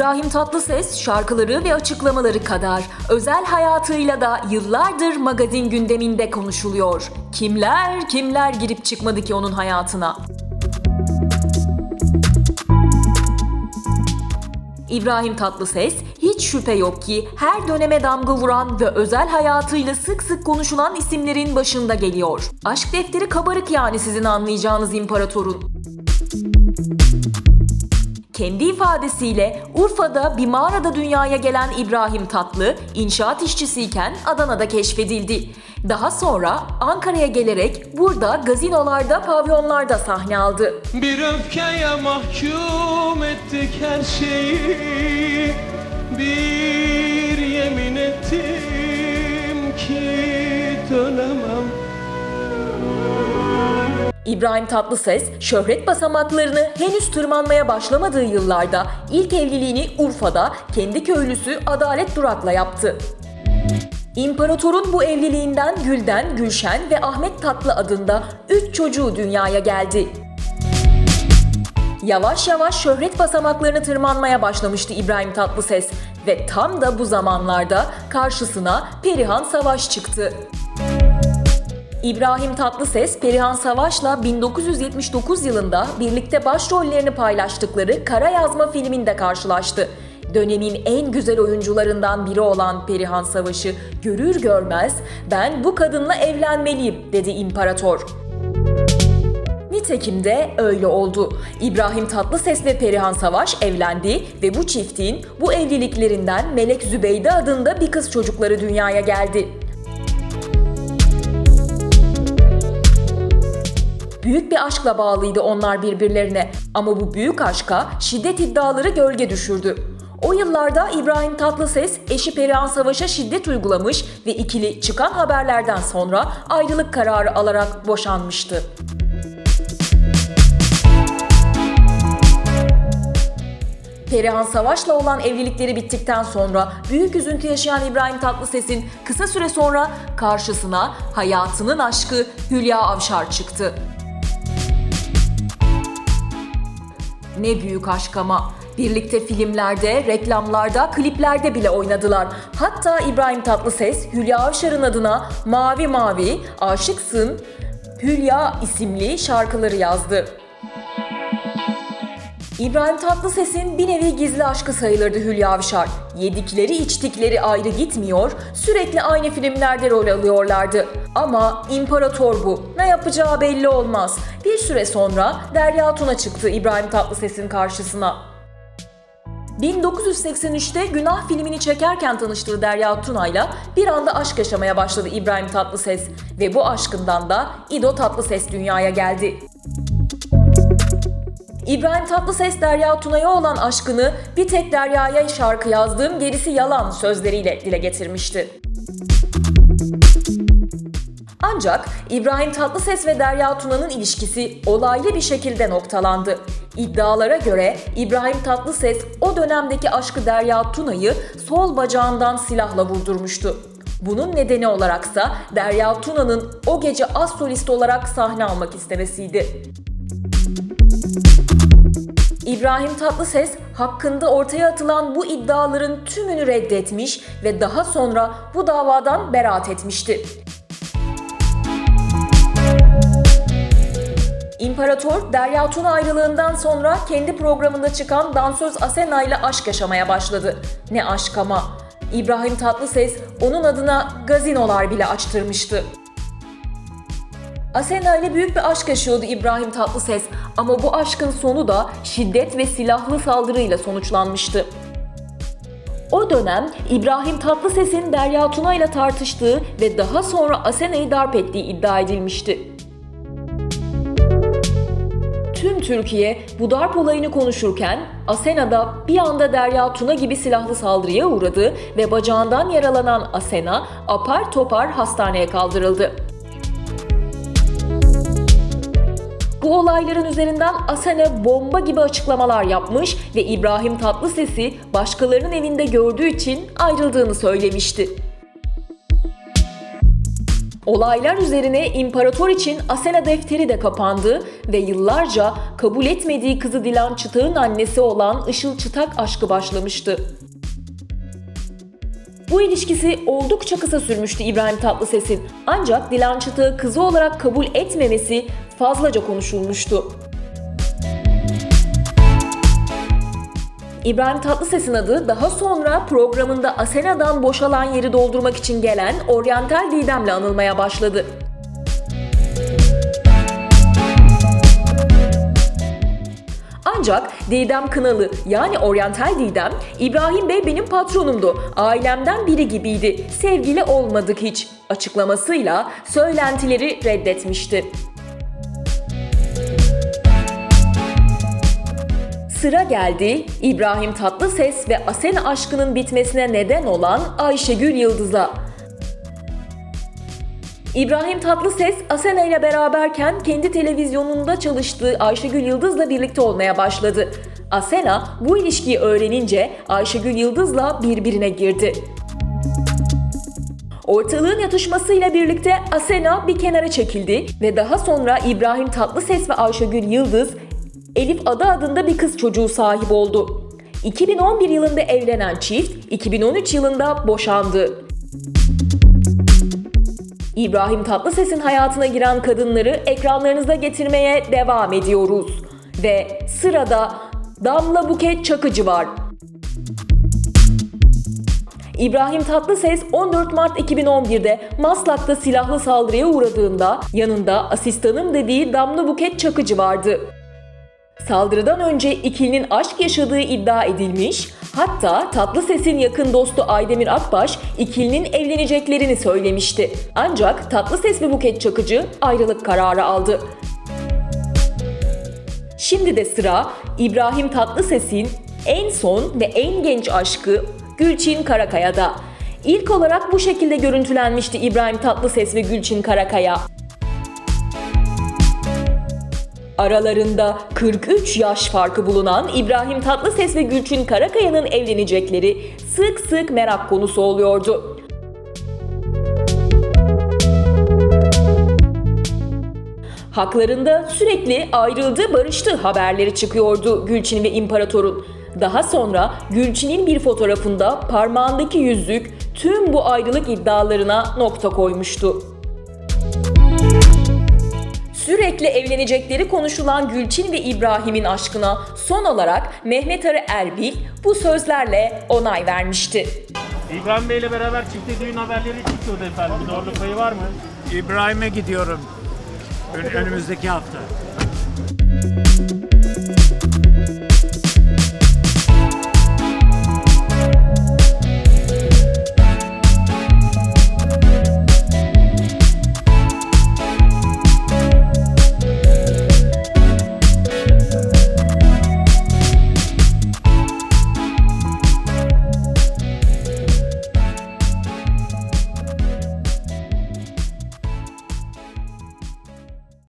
İbrahim Tatlıses şarkıları ve açıklamaları kadar özel hayatıyla da yıllardır magazin gündeminde konuşuluyor. Kimler girip çıkmadı ki onun hayatına? İbrahim Tatlıses hiç şüphe yok ki her döneme damga vuran ve özel hayatıyla sık sık konuşulan isimlerin başında geliyor. Aşk defteri kabarık yani sizin anlayacağınız imparatorun. Kendi ifadesiyle Urfa'da bir mağarada dünyaya gelen İbrahim Tatlı, inşaat işçisiyken Adana'da keşfedildi. Daha sonra Ankara'ya gelerek burada gazinolarda, pavyonlarda sahne aldı. Bir öfkeye mahkum ettik her şeyi, bir yemin ettim ki dönemem. İbrahim Tatlıses, şöhret basamaklarını henüz tırmanmaya başlamadığı yıllarda ilk evliliğini Urfa'da kendi köylüsü Adalet Durak'la yaptı. İmparatorun bu evliliğinden Gülden, Gülşen ve Ahmet Tatlı adında 3 çocuğu dünyaya geldi. Yavaş yavaş şöhret basamaklarını tırmanmaya başlamıştı İbrahim Tatlıses ve tam da bu zamanlarda karşısına Perihan Savaş çıktı. İbrahim Tatlıses, Perihan Savaş'la 1979 yılında birlikte başrollerini paylaştıkları Kara Yazma filminde karşılaştı. Dönemin en güzel oyuncularından biri olan Perihan Savaş'ı görür görmez "Ben bu kadınla evlenmeliyim" dedi imparator. Nitekim de öyle oldu. İbrahim Tatlıses ve Perihan Savaş evlendi ve bu çiftin bu evliliklerinden Melek Zübeyde adında bir kız çocukları dünyaya geldi. Büyük bir aşkla bağlıydı onlar birbirlerine ama bu büyük aşka şiddet iddiaları gölge düşürdü. O yıllarda İbrahim Tatlıses eşi Perihan Savaş'a şiddet uygulamış ve ikili çıkan haberlerden sonra ayrılık kararı alarak boşanmıştı. Perihan Savaş'la olan evlilikleri bittikten sonra büyük üzüntü yaşayan İbrahim Tatlıses'in kısa süre sonra karşısına hayatının aşkı Hülya Avşar çıktı. Ne büyük aşk ama. Birlikte filmlerde, reklamlarda, kliplerde bile oynadılar. Hatta İbrahim Tatlıses, Hülya Avşar'ın adına "Mavi Mavi, Aşıksın, Hülya" isimli şarkıları yazdı. İbrahim Tatlıses'in bir nevi gizli aşkı sayılırdı Hülya Avşar. Yedikleri içtikleri ayrı gitmiyor, sürekli aynı filmlerde rol alıyorlardı. Ama imparator bu, ne yapacağı belli olmaz. Bir süre sonra Derya Tuna çıktı İbrahim Tatlıses'in karşısına. 1983'te Günah filmini çekerken tanıştığı Derya Tuna'yla bir anda aşk yaşamaya başladı İbrahim Tatlıses ve bu aşkından da İdo Tatlıses dünyaya geldi. İbrahim Tatlıses Derya Tuna'ya olan aşkını "Bir tek Derya'ya şarkı yazdım, gerisi yalan" sözleriyle dile getirmişti. Ancak İbrahim Tatlıses ve Derya Tuna'nın ilişkisi olaylı bir şekilde noktalandı. İddialara göre İbrahim Tatlıses o dönemdeki aşkı Derya Tuna'yı sol bacağından silahla vurdurmuştu. Bunun nedeni olaraksa Derya Tuna'nın o gece az solist olarak sahne almak istemesiydi. İbrahim Tatlıses hakkında ortaya atılan bu iddiaların tümünü reddetmiş ve daha sonra bu davadan beraat etmişti. İmparator, Derya Tuna ayrılığından sonra kendi programında çıkan dansöz Asena ile aşk yaşamaya başladı. Ne aşk ama! İbrahim Tatlıses onun adına gazinolar bile açtırmıştı. Asena ile büyük bir aşk yaşıyordu İbrahim Tatlıses ama bu aşkın sonu da şiddet ve silahlı saldırıyla sonuçlanmıştı. O dönem İbrahim Tatlıses'in Derya Tuna ile tartıştığı ve daha sonra Asena'yı darp ettiği iddia edilmişti. Tüm Türkiye bu darp olayını konuşurken Asena da bir anda Derya Tuna gibi silahlı saldırıya uğradı ve bacağından yaralanan Asena apar topar hastaneye kaldırıldı. Bu olayların üzerinden Asena bomba gibi açıklamalar yapmış ve İbrahim Tatlıses'i başkalarının evinde gördüğü için ayrıldığını söylemişti. Olaylar üzerine imparator için Asena defteri de kapandı ve yıllarca kabul etmediği kızı Dilan Çıtak'ın annesi olan Işıl Çıtak aşkı başlamıştı. Bu ilişkisi oldukça kısa sürmüştü İbrahim Tatlıses'in. Ancak Dilan Çıtak'ı kızı olarak kabul etmemesi fazlaca konuşulmuştu. İbrahim Tatlıses'in adı daha sonra programında Asena'dan boşalan yeri doldurmak için gelen Oryantal Didem'le anılmaya başladı. Ancak Didem Kınalı yani Oryantal Didem, "İbrahim Bey benim patronumdu, ailemden biri gibiydi, sevgili olmadık hiç" açıklamasıyla söylentileri reddetmişti. Sıra geldi İbrahim Tatlıses ve Asena aşkının bitmesine neden olan Ayşegül Yıldız'a. İbrahim Tatlıses, Asena ile beraberken kendi televizyonunda çalıştığı Ayşegül Yıldız'la birlikte olmaya başladı. Asena bu ilişkiyi öğrenince Ayşegül Yıldız'la birbirine girdi. Ortalığın yatışmasıyla birlikte Asena bir kenara çekildi ve daha sonra İbrahim Tatlıses ve Ayşegül Yıldız, Elif Ada adında bir kız çocuğu sahibi oldu. 2011 yılında evlenen çift, 2013 yılında boşandı. İbrahim Tatlıses'in hayatına giren kadınları ekranlarınıza getirmeye devam ediyoruz. Ve sırada Damla Buket Çakıcı var. İbrahim Tatlıses 14 Mart 2011'de Maslak'ta silahlı saldırıya uğradığında yanında asistanım dediği Damla Buket Çakıcı vardı. Saldırıdan önce ikilinin aşk yaşadığı iddia edilmiş, hatta Tatlıses'in yakın dostu Aydemir Akbaş ikilinin evleneceklerini söylemişti. Ancak Tatlıses ve Buket Çakıcı ayrılık kararı aldı. Şimdi de sıra İbrahim Tatlıses'in en son ve en genç aşkı Gülçin Karakaya'da. İlk olarak bu şekilde görüntülenmişti İbrahim Tatlıses ve Gülçin Karakaya. Aralarında 43 yaş farkı bulunan İbrahim Tatlıses ve Gülçin Karakaya'nın evlenecekleri sık sık merak konusu oluyordu. Haklarında sürekli ayrıldı, barıştı haberleri çıkıyordu Gülçin ve İmparator'un. Daha sonra Gülçin'in bir fotoğrafında parmağındaki yüzük tüm bu ayrılık iddialarına nokta koymuştu. Sürekli evlenecekleri konuşulan Gülçin ve İbrahim'in aşkına son olarak Mehmet Ali Erbil bu sözlerle onay vermişti. İbrahim Bey ile beraber çifte düğün haberleri çıkıyordu efendim. Bir doğruluk payı var mı? İbrahim'e gidiyorum önümüzdeki hafta.